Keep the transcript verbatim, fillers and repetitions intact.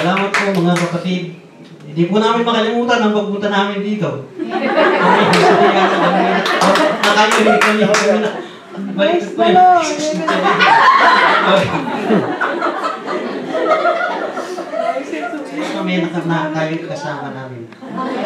Salamat po mga kapatid. Hindi po namin makalimutan ang pagpunta namin dito. Nakayuhin kami kami na. Balik po yun. Kami nakakayo kasama namin.